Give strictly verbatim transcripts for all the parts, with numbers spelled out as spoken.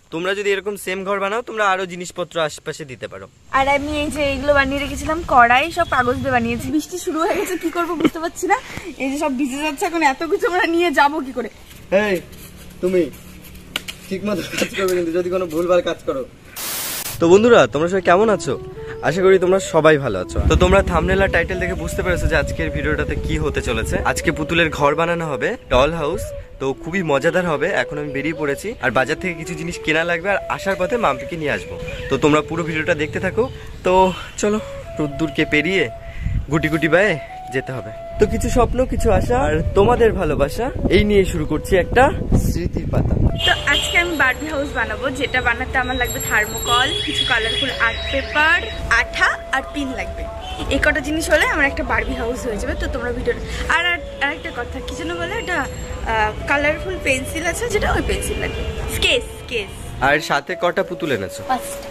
তোমরা যদি এরকম সেম ঘর বানাও তোমরা আরো জিনিসপত্র আশেপাশে দিতে পারো। আর আমি এই যে এইগুলো বানিয়ে রেখেছিলাম কড়াই, সব কাগজ দিয়ে বানিয়েছি। বৃষ্টি শুরু হয়ে গেছে, কি করবো বুঝতে পারছি না। এই যে সব ভিজে যাচ্ছে, এখন এত কিছু আমরা নিয়ে যাবো কি করে? এই তুমি ঠিক মতো কাজ করবে কিন্তু যদি কোনো ভুলভাল কাজ করো। তো বন্ধুরা তোমরা সবাই কেমন আছো? আশা করি তোমরা সবাই ভালো আছো। তো তোমরা থাম্বনেল আর টাইটেল দেখে বুঝতে পেরেছো যে আজকের ভিডিওটাতে কি হতে চলেছে। আজকে পুতুলের ঘর বানানো হবে, ডল হাউস। তো খুবই মজাদার হবে। এখন আমি বেরিয়ে পড়েছি আর বাজার থেকে কিছু জিনিস কেনা লাগবে, আর আসার পথে মাম্পিকে নিয়ে আসবো। তো তোমরা পুরো ভিডিওটা দেখতে থাকো। তো চলো রোদ্দুরকে পেরিয়ে গুটি গুটি বায়ে যেতে হবে। তো কিছু স্বপ্ন, কিছু আশা আর তোমাদের ভালোবাসা, এই নিয়ে শুরু করছি একটা স্মৃতির পাতা। তো আজকে আমি বারবি হাউস বানাবো, যেটা বানাতে আমার লাগবে থার্মোকল, কিছু কালারফুল আর্ট পেপার, আঠা আর পিন লাগবে। এই কটা জিনিস হলে আমার একটা বারবি হাউস হয়ে যাবে। তো তোমরা ভিডিওটা আর আরেকটা কথা কি যেন বলে, এটা কালারফুল পেন্সিল আছে, যেটা ওই পেন্সিল লাগবে, স্কেচ স্কেচ আর সাথে কটা পুতুল এনেছো?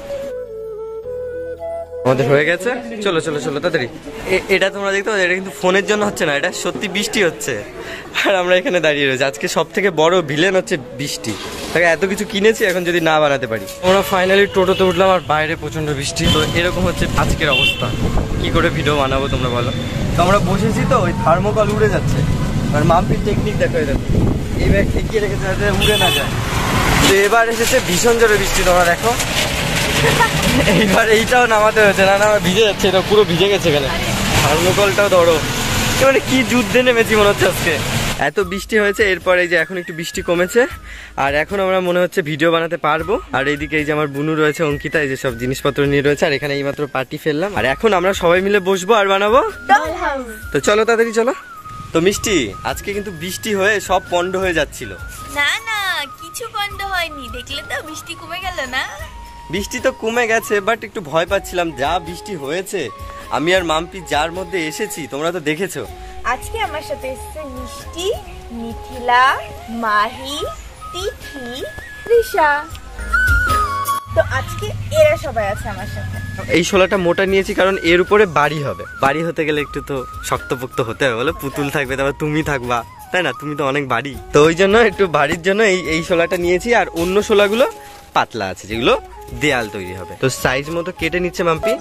আমাদের হয়ে গেছে। চলো চলো চলো তাড়াতাড়ি। এটা তোমরা দেখতে পাচ্ছ, এটা কিন্তু ফোনের জন্য হচ্ছে না, এটা সত্যি বৃষ্টি হচ্ছে আর আমরা এখানে দাঁড়িয়ে রয়েছি। আজকে সব থেকে বড় ভিলেন হচ্ছে বৃষ্টি। তাকে এত কিছু কিনেছি, এখন যদি না বানাতে পারি। আমরা ফাইনালি টোটোতে উঠলাম আর বাইরে প্রচন্ড বৃষ্টি। তো এরকম হচ্ছে আজকের অবস্থা। কি করে ভিডিও বানাবো তোমরা বলো? তো আমরা বসেছি, তো ওই থার্মোকল উড়ে যাচ্ছে। আর মাম্পির টেকনিক দেখো, দেখো এই ব্যাগ ঠেকিয়ে রেখেছে যাতে উড়ে না যায়। তো এবার এসেছে ভীষণ জোরে বৃষ্টি, তোমরা দেখো। এইবার এইটাও নামাতে হয়েছে, না না ভিজে যাচ্ছে, এটা পুরো ভিজে গেছে এখানে। থার্মোকলটাও ধরো, এবারে কি যুদ্ধে নেমেছি মনে হচ্ছে আজকে। এত বৃষ্টি হয়েছে, এরপরে এই যে এখন একটু বৃষ্টি কমেছে আর এখন আমরা মনে হচ্ছে ভিডিও বানাতে পারবো। আর এইদিকে এই যে আমার বুনু রয়েছে, অঙ্কিতা, এই যে সব জিনিসপত্র নিয়ে রয়েছে। আর এখানে এইমাত্র পার্টি ফেললাম, আর এখন আমরা সবাই মিলে বসবো আর বানাবো ডল হাউস। তো চলো তাড়াতাড়ি চলো। তো মিষ্টি, আজকে কিন্তু বৃষ্টি হয়ে সব পন্ড হয়ে যাচ্ছিল। না না, কিছু পন্ড হয়নি, দেখলে তো বৃষ্টি কমে গেল না। বৃষ্টি তো কমে গেছে, বাট একটু ভয় পাচ্ছিলাম। যা বৃষ্টি হয়েছে, আমি আর মাম্পি যার মধ্যে এসেছি তোমরা তো দেখেছো। আজকে আমার সাথে এসেছে মিষ্টি, মিথিলা, মাহি, তিথি, রিশা। তো আজকে এরা সবাই আছে আমার সাথে। এই শোলাটা মোটা নিয়েছি কারণ এর উপরে বাড়ি হবে। বাড়ি হতে গেলে একটু তো শক্তপোক্ত হতে হবে বলো। পুতুল থাকবে, তারপর তুমি থাকবা, তাই না? তুমি তো অনেক বাড়ি, তো ওই জন্য একটু বাড়ির জন্য এই এই শোলাটা নিয়েছি। আর অন্য শোলাগুলো পাতলা আছে, যেগুলো দেয়াল তৈরি হবে। তো সাইজ মতো কেটে নিচ্ছে মাম্পি।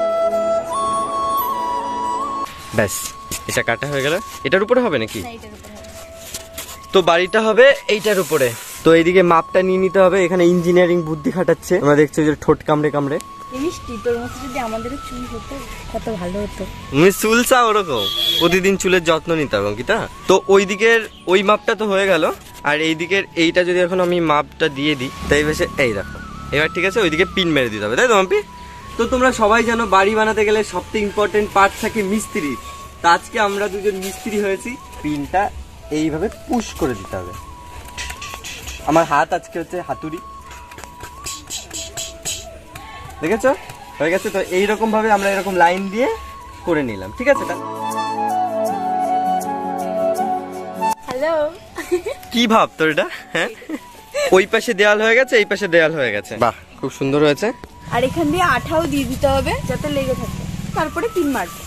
ব্যাস, এটা কাটা হয়ে গেল। এটার উপরে হবে নাকি? তো বাড়িটা হবে এইটার উপরে। তো এইদিকে মাপটা নিয়ে নিতে হবে। এখানে ইঞ্জিনিয়ারিং বুদ্ধি খাটাচ্ছে, আমরা দেখছো যে ঠোঁট কামড়ে কামড়ে। মিষ্টি, তোর মতো যদি আমাদের চুল হতো কত ভালো হতো। তুমি চুল চাও ওরকম? প্রতিদিন চুলের যত্ন নিতে হবে কি? তা তো ওই দিকের ওই মাপটা তো হয়ে গেল, আর এই দিকের এইটা যদি এখন আমি মাপটা দিয়ে দিই, তাই বেশি এই দেখো এবার ঠিক আছে। ওইদিকে পিন মেরে দিতে হবে, তাই তো মাম্পি? তো তোমরা সবাই জানো বাড়ি বানাতে গেলে সবথেকে ইম্পর্টেন্ট পার্ট থাকে মিস্ত্রি। তা আজকে আমরা দুজন মিস্ত্রি হয়েছি। পিনটা এইভাবে পুশ করে দিতে হবে। আমার হাত আজকে হচ্ছে হাতুড়ি, দেখেছো? হয়ে গেছে। তো এইরকম ভাবে আমরা এরকম লাইন দিয়ে করে নিলাম, ঠিক আছে? হ্যালো, কি ভাব তোর এটা? হ্যাঁ, ওই পাশে দেয়াল হয়ে গেছে, এই পাশে দেয়াল হয়ে গেছে। বাহ, খুব সুন্দর হয়েছে। আর এখান দিয়ে আঠাও দিয়ে দিতে হবে যাতে লেগে থাকে, তারপরে পিন মারবে।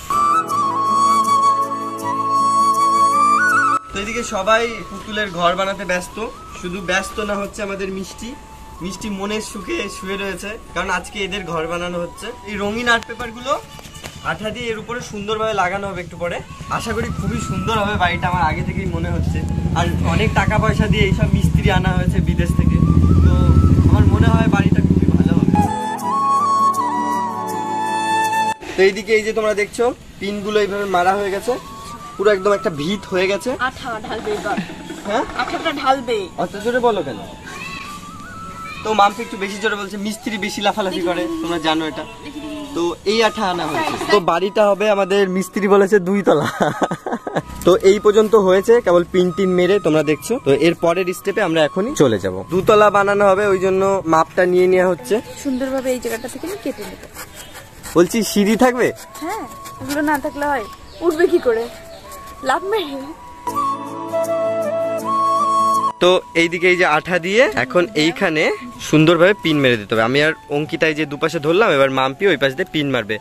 তো এদিকে সবাই পুতুলের ঘর বানাতে ব্যস্ত। শুধু ব্যস্ত না, হচ্ছে আমাদের মিষ্টি। মিষ্টি মনের সুখে শুয়ে রয়েছে, কারণ আজকে এদের ঘর বানানো হচ্ছে। এই রঙিন আর্ট পেপার গুলো আঠা দিয়ে এর উপরে সুন্দরভাবে লাগানো হবে একটু পরে। আশা করি খুবই সুন্দর হবে বাড়িটা, আমার আগে থেকেই মনে হচ্ছে। আর অনেক টাকা পয়সা দিয়ে এইসব মিস্ত্রি আনা হয়েছে বিদেশ থেকে, তো আমার মনে হয় বাড়িটা খুবই ভালো হবে। তো এইদিকে এই যে তোমরা দেখছো পিনগুলো এইভাবে মারা হয়ে গেছে, পুরো একদম একটা ভিত হয়ে গেছে। আঠা ঢালবে এবার। হ্যাঁ, আঠাটা ঢালবে। অত জোরে বলো কেন? তো মাম্পি একটু বেশি জোরে বলছে, মিস্ত্রি বেশি লাফালাফি করে, তোমরা জানো এটা। তো এই আঠা আনা হয়েছে। তো বাড়িটা হবে আমাদের, মিস্ত্রি বলেছে দুই তলা। তো এই পর্যন্ত হয়েছে, কেবল পিন টিন মেরে তোমরা দেখছো। তো এর পরের স্টেপে আমরা এখনই চলে যাব। দুতলা বানানো হবে, ওই জন্য মাপটা নিয়ে নেওয়া হচ্ছে। সুন্দরভাবে এই জায়গাটা থেকে কেটে নেবে। বলছি সিঁড়ি থাকবে? হ্যাঁ, এগুলো না থাকলে হয়, উঠবে কি করে? লাভ মেরে। তো এইদিকে এই যে আঠা দিয়ে এখন এইখানে সুন্দরভাবে পিন মেরে দিতে হবে। আমি আর অঙ্কিতাই যে দুপাশে ধরলাম, এবার মাম্পি ওই পাশে দিয়ে পিন মারবে।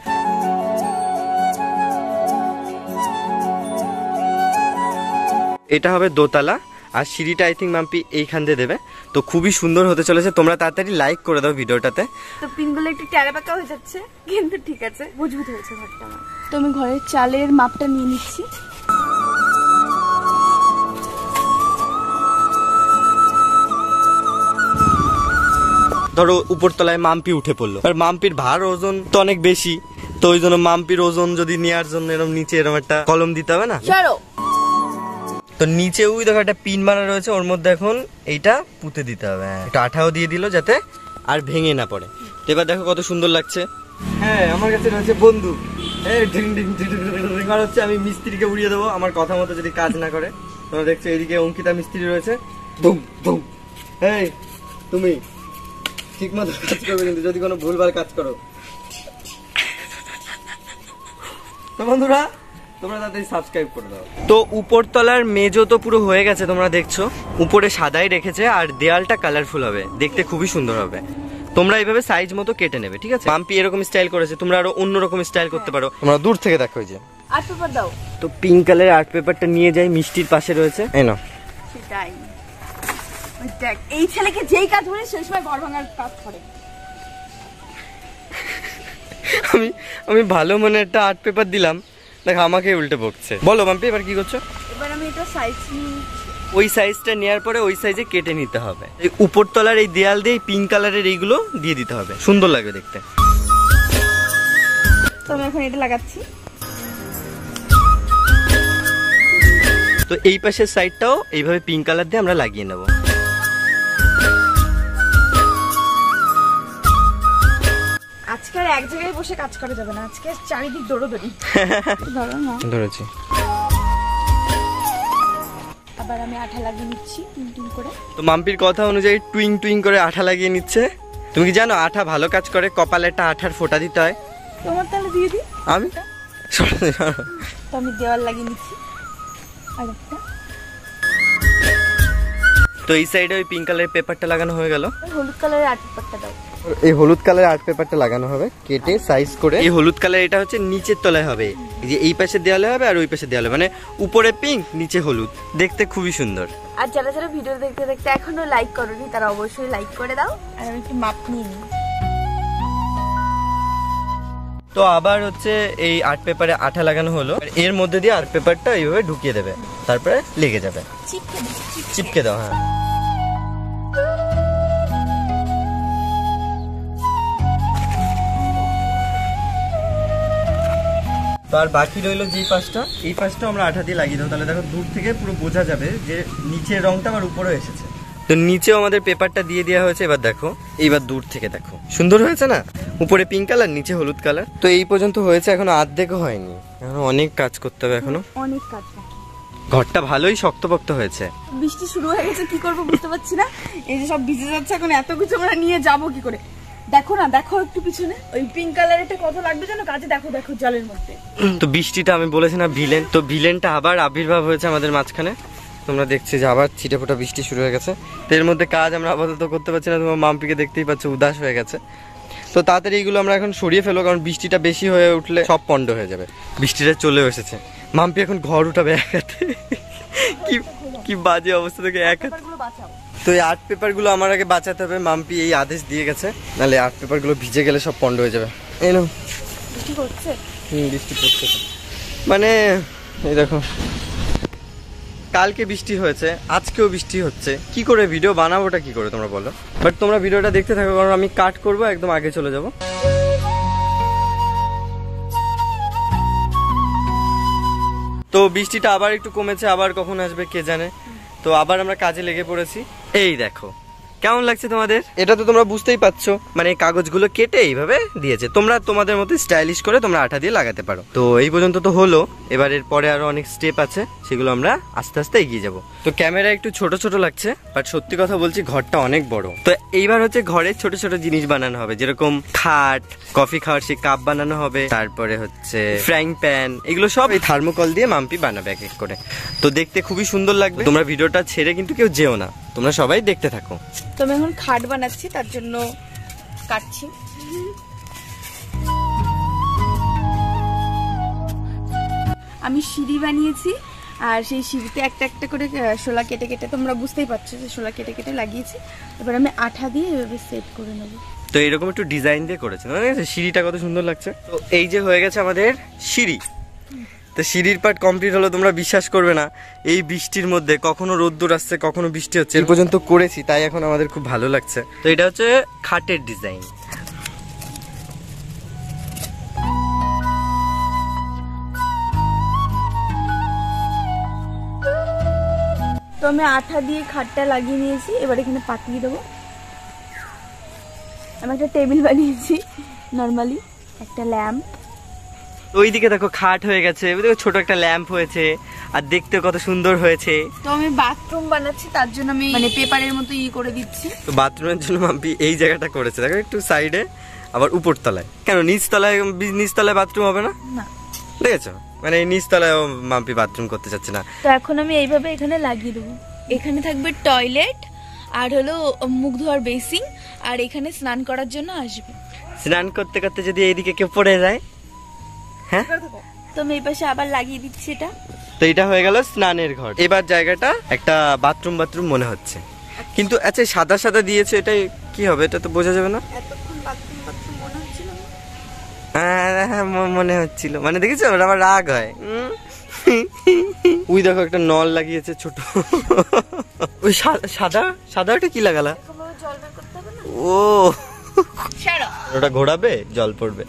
এটা হবে দোতলা আর সিঁড়িটা আই থিঙ্ক মাম্পি এইখান দিয়ে দেবে। তো খুবই সুন্দর হতে চলেছে, তোমরা তাড়াতাড়ি লাইক করে দাও ভিডিওটাতে। তো পিনগুলো একটু ট্যারা পাকা হয়ে যাচ্ছে কিন্তু ঠিক আছে, মজবুত হয়েছে ঘরটা আমার। তো আমি ঘরের চালের মাপটা নিয়ে নিচ্ছি। ধরো উপরতলায় মাম্পি উঠে পড়লো, আর মাম্পির ভার ওজন তো অনেক বেশি, তো ওই জন্য মাম্পির ওজন যদি নেওয়ার জন্য এরকম নিচে এরকম একটা কলম দিতে হবে না। তো নিচে ওই দেখো একটা পিন মারা রয়েছে, ওর মধ্যে এখন এইটা পুঁতে দিতে হবে। একটা আঠাও দিয়ে দিল যাতে আর ভেঙে না পড়ে। তো এবার দেখো কত সুন্দর লাগছে। হ্যাঁ, আমার কাছে রয়েছে বন্দুক। আর হচ্ছে আমি মিস্ত্রিকে উড়িয়ে দেবো আমার কথা মতো যদি কাজ না করে। তোমরা দেখছো এদিকে অঙ্কিতা মিস্ত্রি রয়েছে। ধুম ধুম। এই তুমি ঠিক মতো কাজ করবে কিন্তু যদি কোনো ভুলভাল কাজ করো। তো বন্ধুরা তোমরা তাড়াতাড়ি সাবস্ক্রাইব করে দাও। তো উপরতলার মেজো তো পুরো হয়ে গেছে, তোমরা দেখছো উপরে সাদাই রেখেছে আর দেয়ালটা কালারফুল হবে, দেখতে খুবই সুন্দর হবে। তোমরা এইভাবে সাইজ মতো কেটে নেবে, ঠিক আছে? মাম্পি এরকম স্টাইল করেছে, তোমরা আরো অন্যরকম স্টাইল করতে পারো। তোমরা দূর থেকে দেখো এই যে আর্ট পেপার দাও। তো পিঙ্ক কালারের আর্ট পেপারটা নিয়ে যাই, মিষ্টির পাশে রয়েছে। এই নাও। সেটাই, দেখ এই ছেলেকে যেই কাজ বলে সেই সময় ঘর ভাঙার কাজ করে। আমি আমি ভালো মনে একটা আর্ট পেপার দিলাম, দেখ আমাকে উল্টে বকছে। বলো মাম্পি এবার কি করছো? এবার আমি এটা সাইজ নিয়ে ওই সাইজটা নেওয়ার পরে ওই সাইজে কেটে নিতে হবে। এই উপরতলার এই দেয়াল দিয়ে পিঙ্ক কালারের এইগুলো দিয়ে দিতে হবে, সুন্দর লাগবে দেখতে। তো আমি এখন এটা লাগাচ্ছি। তো এই পাশের সাইডটাও এইভাবে পিঙ্ক কালার দিয়ে আমরা লাগিয়ে নেব। আজকে আর এক জায়গায় বসে কাজ করা যাবে না, আজকে চারিদিক দৌড়োদৌড়ি। ধরো না, ধরেছি। আবার আমি আঠা লাগিয়ে নিচ্ছি টুইং টুইং করে। তো মাম্পির কথা অনুযায়ী টুইং টুইং করে আঠা লাগিয়ে নিচ্ছে। তুমি কি জানো আঠা ভালো কাজ করে? কপালে একটা আঠার ফোঁটা দিতে হয়। তোমার তাহলে দিয়ে দিই আমি তো আমি দেওয়াল লাগিয়ে নিচ্ছি আর একটা। তো এই সাইডে ওই পিঙ্ক কালারের পেপারটা লাগানো হয়ে গেল। হলুদ কালারের আর্ট পেপারটা দাও। এই হলুদ কালারের আর্ট পেপারটা লাগানো হবে কেটে সাইজ করে। এই হলুদ কালার এটা হচ্ছে নিচের তলায় হবে, এই যে এই পাশে দেওয়ালে হবে আর ওই পাশে দেওয়ালে, মানে উপরে পিঙ্ক নিচে হলুদ, দেখতে খুবই সুন্দর। আর যারা যারা ভিডিও দেখতে দেখতে এখনো লাইক করোনি তারা অবশ্যই লাইক করে দাও। আর আমি একটু মাপ নিয়ে নিই। তো আবার হচ্ছে এই আর্ট পেপারে আঠা লাগানো হলো, এর মধ্যে দিয়ে আর্ট পেপারটা এইভাবে ঢুকিয়ে দেবে, তারপরে লেগে যাবে। চিপকে দাও। হ্যাঁ, তো আর বাকি রইলো যে পাশটা, এই পাশটা আমরা আঠা দিয়ে লাগিয়ে দেবো, তাহলে দেখো দূর থেকে পুরো বোঝা যাবে যে নিচের রংটা আবার উপরে এসেছে। তো নিচেও আমাদের পেপারটা দিয়ে দেওয়া হয়েছে। এবার দেখো, এইবার দূর থেকে দেখো সুন্দর হয়েছে না? উপরে পিঙ্ক কালার নিচে হলুদ কালার। তো এই পর্যন্ত হয়েছে, এখনো অর্ধেকও হয়নি, এখনো অনেক কাজ করতে হবে। এখনো অনেক কাজ। ঘরটা ভালোই শক্তপোক্ত হয়েছে। বৃষ্টি শুরু হয়ে গেছে, কি করবো বুঝতে পারছি না। এই যে সব ভিজে যাচ্ছে, এখন এত কিছু আমরা নিয়ে যাবো কি করে? দেখো না, দেখো একটু পিছনে ওই পিঙ্ক কালারেরটা কত লাগবে জানো কাজে? দেখো দেখো জলের মধ্যে। তো বৃষ্টিটা আমি বলেছি না ভিলেন, তো ভিলেনটা আবার আবির্ভাব হয়েছে আমাদের মাঝখানে। তোমরা দেখছি যে আবার ছিটে ফোটা বৃষ্টি শুরু হয়ে গেছে। তো এর মধ্যে কাজ আমরা আপাতত করতে পারছি না, তোমার মাম্পিকে দেখতেই পাচ্ছ উদাস হয়ে গেছে। তো তাড়াতাড়ি এগুলো আমরা এখন সরিয়ে ফেলো, কারণ বৃষ্টিটা বেশি হয়ে উঠলে সব পণ্ড হয়ে যাবে। বৃষ্টিটা চলেও এসেছে, মাম্পি এখন ঘর উঠাবে এক হাতে। কি কি বাজে অবস্থা থেকে এক হাতে। তো এই আর্ট পেপার গুলো আমার আগে বাঁচাতে হবে, মাম্পি এই আদেশ দিয়ে গেছে, নাহলে আর্ট পেপার গুলো ভিজে গেলে সব পণ্ড হয়ে যাবে। এই নাও। বৃষ্টি পড়ছে? হুম, বৃষ্টি পড়ছে। মানে এই দেখো, কালকে বৃষ্টি হয়েছে, আজকেও বৃষ্টি হচ্ছে, কি করে ভিডিও বানাবোটা কি করে তোমরা বলো? বাট তোমরা ভিডিওটা দেখতে থাকো, কারণ আমি কাট করবো, একদম আগে চলে যাব। তো বৃষ্টিটা আবার একটু কমেছে, আবার কখন আসবে কে জানে। তো আবার আমরা কাজে লেগে পড়েছি। এই দেখো কেমন লাগছে তোমাদের? এটা তো তোমরা বুঝতেই পারছো, মানে কাগজগুলো কেটে এইভাবে দিয়েছে। তোমরা তোমাদের মতো স্টাইলিশ করে তোমরা আঠা দিয়ে লাগাতে পারো। তো এই পর্যন্ত তো হলো, এবার এর পরে আরো অনেক স্টেপ আছে, সেগুলো আমরা আস্তে আস্তে এগিয়ে যাব। তো ক্যামেরা একটু ছোট ছোট লাগছে, বাট সত্যি কথা বলছি ঘরটা অনেক বড়। তো এইবার হচ্ছে ঘরে ছোট ছোট জিনিস বানানো হবে, যেরকম খাট, কফি খাওয়ার সেই কাপ বানানো হবে, তারপরে হচ্ছে ফ্রাইং প্যান, এগুলো সব এই থার্মোকল দিয়ে মাম্পি বানাবে এক এক করে। তো দেখতে খুবই সুন্দর লাগবে। তোমরা ভিডিওটা ছেড়ে কিন্তু কেউ যেও না, তোমরা সবাই দেখতে থাকো। তো আমি এখন খাট বানাচ্ছি, তার জন্য কাটছি। আমি সিঁড়ি বানিয়েছি, আর সেই সিঁড়িতে একটা একটা করে শোলা কেটে কেটে তোমরা বুঝতেই পারছো যে শোলা কেটে কেটে লাগিয়েছি। এবার আমি আঠা দিয়ে এভাবে সেট করে নেবো। তো এরকম একটু ডিজাইন দিয়ে করেছে, মানে সিঁড়িটা কত সুন্দর লাগছে। তো এই যে হয়ে গেছে আমাদের সিঁড়ি। তো সিঁড়ির পার্ট কমপ্লিট হলো। তোমরা বিশ্বাস করবে না, এই বৃষ্টির মধ্যে কখনো রোদ্দুর আসছে কখনো বৃষ্টি হচ্ছে, এই পর্যন্ত করেছি, তাই এখন আমাদের খুব ভালো লাগছে। তো এটা হচ্ছে খাটের ডিজাইন। তো আমি আঠা দিয়ে খাটটা লাগিয়ে নিয়েছি, এবার এখানে পাতিয়ে দেবো। আমি একটা টেবিল বানিয়েছি নর্মালি, একটা ল্যাম্প। ওইদিকে দেখো খাট হয়ে গেছে, ওইদিকে ছোট একটা ল্যাম্প হয়েছে, আর দেখতে কত সুন্দর হয়েছে। তো আমি বাথরুম বানাচ্ছি, তার জন্য আমি মানে পেপারের মতো ই করে দিচ্ছি। তো বাথরুমের জন্য মাম্পি এই জায়গাটা করেছে, দেখো একটু সাইডে, আবার উপর তলায়। কেন নিচ তলায়, নিচ তলায় বাথরুম হবে না? না, দেখেছো, মানে এই নিচ তলায় মাম্পি বাথরুম করতে চাচ্ছে না। তো এখন আমি এইভাবে এখানে লাগিয়ে দেবো। এখানে থাকবে টয়লেট, আর হলো মুখ ধোয়ার বেসিন, আর এখানে স্নান করার জন্য আসবে। স্নান করতে করতে যদি এইদিকে কেউ পড়ে যায়, হ্যাঁ, তো আমি এই পাশে আবার লাগিয়ে দিচ্ছি এটা। তো এটা হয়ে গেল স্নানের ঘর। এবার জায়গাটা একটা বাথরুম বাথরুম মনে হচ্ছে, কিন্তু আচ্ছা সাদা সাদা দিয়েছে, এটাই কি হবে এটা তো বোঝা যাবে না। এতক্ষণ বাথরুম বাথরুম মনে হচ্ছিল না? হ্যাঁ হ্যাঁ মনে হচ্ছিল, মানে দেখেছো ওটা আমার রাগ হয়। ওই দেখো একটা নল লাগিয়েছে ছোট। ওই সাদা সাদা ওটা কি লাগালা? জল বের করতে হবে না? ও ওটা ঘোরাবে, জল পড়বে।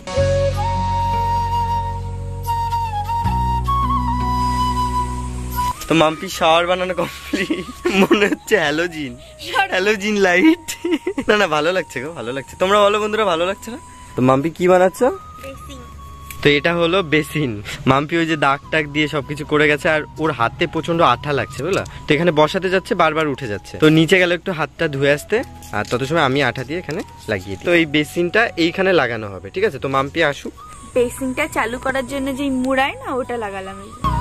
তো মাম্পি শাওয়ার বানানো কমপ্লিট, মনে হচ্ছে হ্যালোজিন হ্যালোজিন লাইট। না না ভালো লাগছে গো, ভালো লাগছে। তোমরা বলো বন্ধুরা, ভালো লাগছে না? তো মাম্পি কি বানাচ্ছ? তো এটা হলো বেসিন। মাম্পি ওই যে দাগ টাগ দিয়ে সবকিছু করে গেছে, আর ওর হাতে প্রচন্ড আঠা লাগছে বুঝলা। তো এখানে বসাতে যাচ্ছে, বারবার উঠে যাচ্ছে। তো নিচে গেলে একটু হাতটা ধুয়ে আসতে, আর তত সময় আমি আঠা দিয়ে এখানে লাগিয়ে দিই। তো এই বেসিনটা এইখানে লাগানো হবে, ঠিক আছে? তো মাম্পি আসুক। বেসিনটা চালু করার জন্য যে মুড়ায় না, ওটা লাগালাম।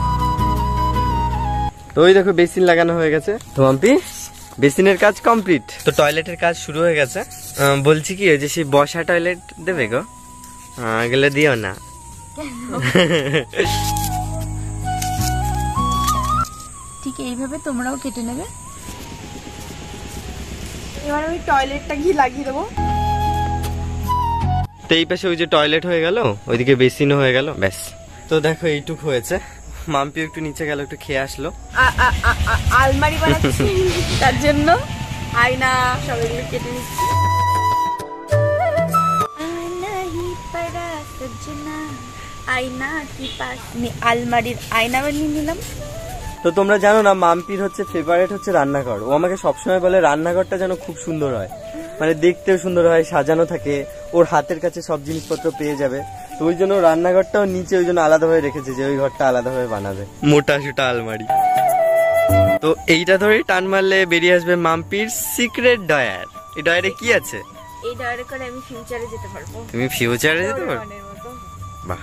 তো ওই দেখো বেসিন লাগানো হয়ে গেছে। তো মাম্পি বেসিনের কাজ কমপ্লিট। তো টয়লেটের কাজ শুরু হয়ে গেছে। বলছি কি, ওই যে সেই বসা টয়লেট দেবে গো, এগুলো দিও না। ঠিক এইভাবে তোমরাও কেটে নেবে। এবার আমি টয়লেটটা গিয়ে লাগিয়ে দেবো। তো এই পাশে ওই যে টয়লেট হয়ে গেল, ওইদিকে বেসিনও হয়ে গেল, ব্যাস। তো দেখো এইটুক হয়েছে। মাম্পি একটু নিচে গেল, একটু খেয়ে আসলো। আলমারি বানাচ্ছি, তার জন্য আয়না সব এগুলো কেটে নিচ্ছি। আলমারির আয়না বানিয়ে নিলাম। তো তোমরা জানো না, মাম্পির হচ্ছে ফেভারিট হচ্ছে রান্নাঘর। ও আমাকে সবসময় বলে রান্নাঘরটা যেন খুব সুন্দর হয়, মানে দেখতেও সুন্দর হয়, সাজানো থাকে, ওর হাতের কাছে সব জিনিসপত্র পেয়ে যাবে। তো ওই জন্য রান্নাঘরটাও নিচে ওই জন্য আলাদাভাবে রেখেছে, যে ওই ঘরটা আলাদাভাবে বানাবে, মোটা সুটা আলমারি। তো এইটা ধরেই টান মারলে বেরিয়ে আসবে মাম্পির সিক্রেট ডয়ার। এই ডয়ারে কি আছে? এই ডয়ারে করে আমি ফিউচারে যেতে পারবো। তুমি ফিউচারে যেতে পারবে? বাহ।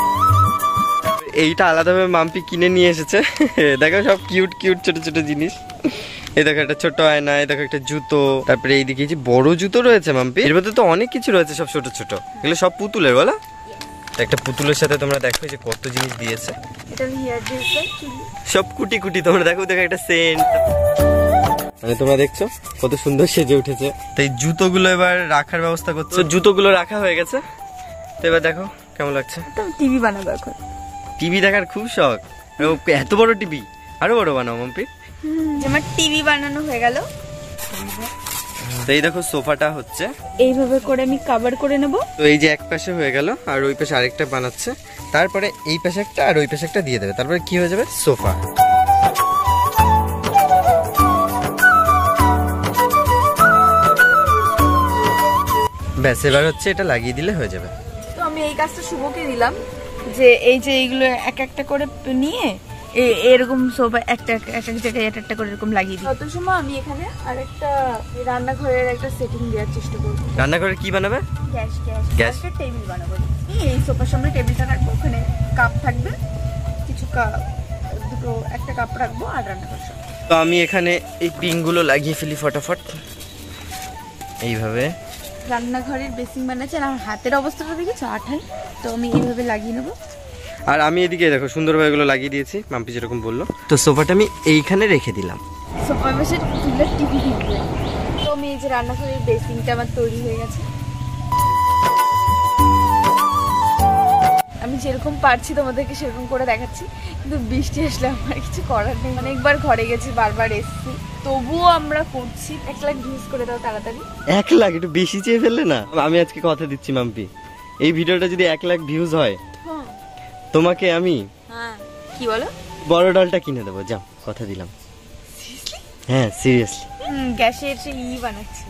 এইটা আলাদাভাবে মাম্পি কিনে নিয়ে এসেছে। দেখো সব কিউট কিউট ছোট ছোট জিনিস। এই দেখো একটা ছোট আয়না, এই দেখো একটা জুতো, তারপরে এইদিকে যে বড় জুতো রয়েছে মাম্পি, এর মধ্যে তো অনেক কিছু রয়েছে, সব ছোট ছোট। এগুলো সব পুতুলের, বলো? একটা পুতুলের সাথে তোমরা দেখো যে কত জিনিস দিয়েছে, সব কুটি কুটি। তোমরা দেখো, দেখো একটা সেন্ট, মানে তোমরা দেখছো কত সুন্দর সেজে উঠেছে। তো এই জুতোগুলো এবার রাখার ব্যবস্থা করছে। জুতোগুলো রাখা হয়ে গেছে। তো এবার দেখো কেমন লাগছে। টিভি বানাবো এখন। টিভি দেখার খুব শখ, এত বড় টিভি, আরো বড় বানাও মাম্পি। আমার টিভি বানানো হয়ে গেল। তো এই দেখো সোফাটা হচ্ছে এইভাবে করে আমি কভার করে নেব। তো এই যে এক পাশে হয়ে গেল, আর ওই পাশে আরেকটা বানাচ্ছে, তারপরে এই পাশে একটা আর ওই পাশে একটা দিয়ে দেবে, তারপরে কি হয়ে যাবে সোফা। ব্যাস, এবার হচ্ছে এটা লাগিয়ে দিলে হয়ে যাবে। তো আমি এই কাজটা শুভকে দিলাম, যে এই যে এইগুলো এক একটা করে নিয়ে এরকম সোফা একটা এক এক জায়গায় একটা একটা করে এরকম লাগিয়ে দিই। তত সময় আমি এখানে আরেকটা রান্নাঘরের একটা সেটিং দেওয়ার চেষ্টা করব। রান্নাঘরে কি বানাবে? গ্যাস গ্যাস গ্যাসের টেবিল বানাবো। এই সোফার সামনে টেবিলটা রাখবো, ওখানে কাপ থাকবে, কিছু কাপ, দুটো একটা কাপ রাখবো, আর রান্নাঘর সব। তো আমি এখানে এই পিনগুলো লাগিয়ে ফেলি ফটাফট, এইভাবে। রান্নাঘরের বেসিন বানাচ্ছে, আর আমার হাতের অবস্থাটা দেখেছো আঠাই, তো আমি এইভাবে লাগিয়ে নেবো। আর আমি এদিকে দেখো সুন্দরভাবে এগুলো লাগিয়ে দিয়েছি, মাম্পি যেরকম বললো। তো সোফাটা আমি এইখানে রেখে দিলাম। সোফার পাশে পুতুলের টিভি দেখবে। তো আমি এই যে রান্নাঘরের বেসিনটা আমার তৈরি হয়ে গেছে। আমি যেরকম পারছি তোমাদেরকে সেরকম করে দেখাচ্ছি, কিন্তু বৃষ্টি আসলে আমার কিছু করার নেই। অনেকবার ঘরে গেছি, বারবার এসেছি, তবুও আমরা করছি। এক লাখ ভিউজ করে দাও তাড়াতাড়ি। এক লাখ একটু বেশি চেয়ে ফেললে না? আমি আজকে কথা দিচ্ছি মাম্পি, এই ভিডিওটা যদি এক লাখ ভিউজ হয় হ্যাঁ তোমাকে আমি হ্যাঁ কি বলো বড় ডলটা কিনে দেবো, যাও কথা দিলাম। হ্যাঁ সিরিয়াসলি। হুম গ্যাসের সে ই বানাচ্ছি।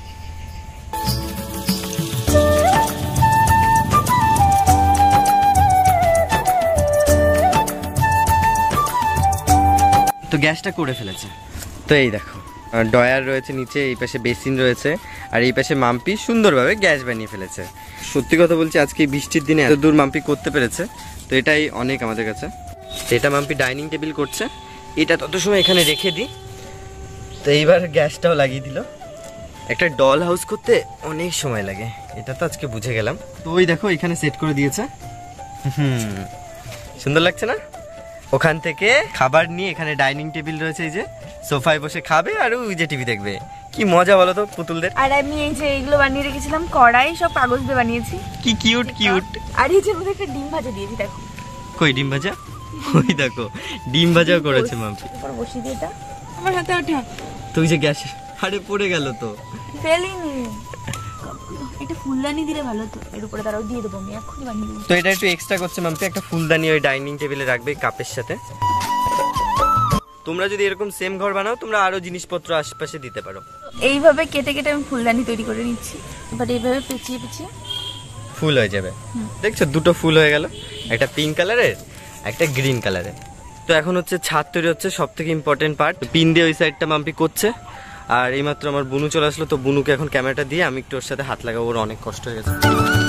তো গ্যাসটা করে ফেলেছে। তো এই দেখো ডয়ার রয়েছে নিচে, এই পাশে বেসিন রয়েছে, আর এই পাশে মাম্পি সুন্দরভাবে গ্যাস বানিয়ে ফেলেছে। সত্যি কথা বলছি, আজকে এই বৃষ্টির দিনে এত দূর মাম্পি করতে পেরেছে, তো এটাই অনেক আমাদের কাছে। এটা মাম্পি ডাইনিং টেবিল করছে, এটা তত সময় এখানে রেখে দিই। তো এইবার গ্যাসটাও লাগিয়ে দিল। একটা ডল হাউস করতে অনেক সময় লাগে, এটা তো আজকে বুঝে গেলাম। তো ওই দেখো এখানে সেট করে দিয়েছে। হুম সুন্দর লাগছে না? ওখান থেকে খাবার নিয়ে এখানে ডাইনিং টেবিল রয়েছে, এই যে সোফায় বসে খাবে আর ওই যে টিভি দেখবে। কি মজা বলো তো পুতুলদের। আর আমি এই যে এগুলো বানিয়ে রেখেছিলাম, কড়াই সব কাগজ দিয়ে বানিয়েছি। কি কিউট কিউট। আর এই যে মধ্যে একটা ডিম ভাজা দিয়েছি, দেখো। কই ডিম ভাজা? ওই দেখো ডিম ভাজাও করেছে মাম্পি। এরপর বসিয়ে দিয়ে এটা আমার হাতে ওঠা। তুই যে গ্যাস আরে পড়ে গেল তো। ফেলিনি, এটা ফুলদানি দিলে ভালো হতো। এর উপরে তারাও দিয়ে দেবো, আমি এখনই বানিয়ে দেবো। তো এটা একটু এক্সট্রা করছে মাম্পি, একটা ফুলদানি ওই ডাইনিং টেবিলে রাখবে কাপের সাথে। তোমরা যদি এরকম সেম ঘর বানাও, তোমরা আরো জিনিসপত্র আশেপাশে দিতে পারো। এইভাবে কেটে কেটে আমি ফুলদানি তৈরি করে নিচ্ছি। এবার এইভাবে পেঁচিয়ে পেঁচিয়ে ফুল হয়ে যাবে। দেখছো দুটো ফুল হয়ে গেল, একটা পিঙ্ক কালারের একটা গ্রিন কালারের। তো এখন হচ্ছে ছাদ তৈরি হচ্ছে, সব থেকে ইম্পর্টেন্ট পার্ট। পিন দিয়ে ওই সাইডটা মাম্পি করছে, আর এইমাত্র আমার বুনু চলে আসলো। তো বুনুকে এখন ক্যামেরাটা দিয়ে আমি একটু ওর সাথে হাত লাগাবো, ওর অনেক কষ্ট হয়ে গেছে।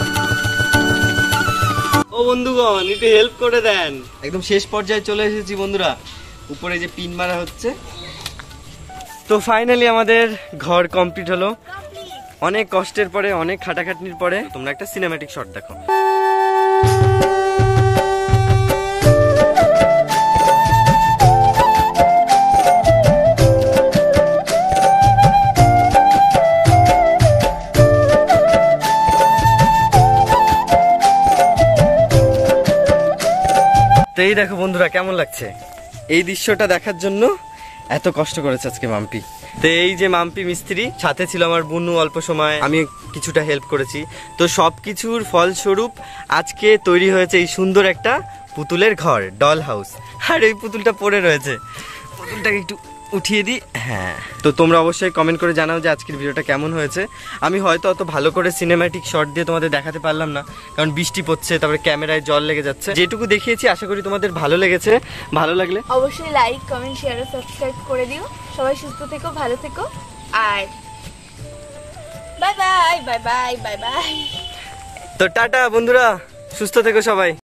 ও বন্ধুগণ একটু হেল্প করে দেন। একদম শেষ পর্যায়ে চলে এসেছি বন্ধুরা, উপরে যে পিন মারা হচ্ছে। তো ফাইনালি আমাদের ঘর কমপ্লিট হলো, অনেক কষ্টের পরে, অনেক খাটাখাটনির পরে। তোমরা একটা সিনেম্যাটিক শট দেখো। তো এই দেখো বন্ধুরা কেমন লাগছে, এই দৃশ্যটা দেখার জন্য এত কষ্ট করেছে আজকে মাম্পি। তো এই যে মাম্পি মিস্ত্রি, সাথে ছিল আমার বুনু, অল্প সময় আমি কিছুটা হেল্প করেছি। তো সব কিছুর ফলস্বরূপ আজকে তৈরি হয়েছে এই সুন্দর একটা পুতুলের ঘর, ডল হাউস। আর এই পুতুলটা পড়ে রয়েছে, পুতুলটাকে একটু উঠিয়ে দিই। হ্যাঁ, তো তোমরা অবশ্যই কমেন্ট করে জানাও যে আজকের ভিডিওটা কেমন হয়েছে। আমি হয়তো অত ভালো করে সিনেম্যাটিক শট দিয়ে তোমাদের দেখাতে পারলাম না, কারণ বৃষ্টি পড়ছে, তারপরে ক্যামেরায় জল লেগে যাচ্ছে। যেটুকু দেখিয়েছি আশা করি তোমাদের ভালো লেগেছে। ভালো লাগলে অবশ্যই লাইক, কমেন্ট, শেয়ার আর সাবস্ক্রাইব করে দিও। সবাই সুস্থ থেকো, ভালো থেকো, আর bye bye bye bye bye bye. তো টাটা বন্ধুরা, সুস্থ থেকো সবাই।